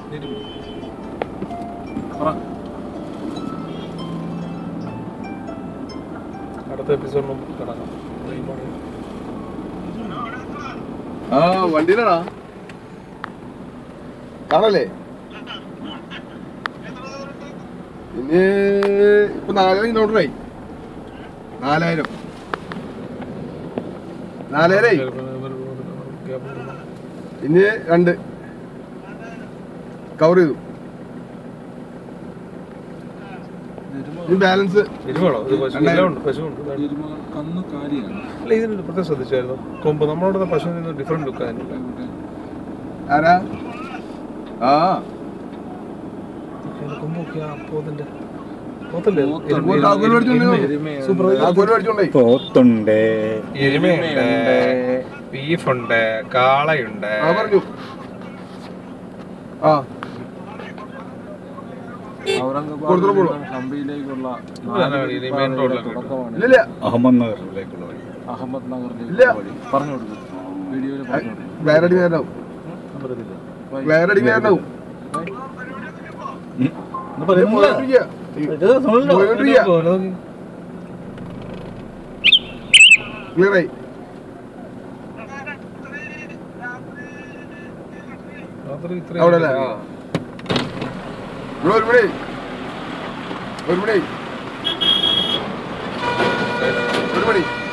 അടുത്ത എപ്പിസോഡ് നമുക്ക് കാണാം. ആ വണ്ടിയിലാണോ കാണല്ലേ? ഇനി ഇപ്പൊ 4000 കിലോമീറ്ററായി. 4000 ഇനി 2 കവർ ചെയ്തു. ബാലൻസ് ഇതിന് പ്രത്യേകം ശ്രദ്ധിച്ചായിരുന്നു. കൊമ്പ് നമ്മളോട് പശുവിന് ഡിഫറെന്റ് ലുക്ക് ആയിരുന്നു. ആരാ? ആ കൊമ്പൊക്കെ പോത്തിന്റെ പോത്തുണ്ട്, എരുമയുണ്ട്, ബീഫുണ്ട്, കാളയുണ്ട്. അഹമ്മദ് നഗറിലേക്കുള്ള വഴി. അഹമ്മദ് നഗറിലേക്ക് പറഞ്ഞു കൊടുക്കും. വീഡിയോയിൽ ഒരു മണി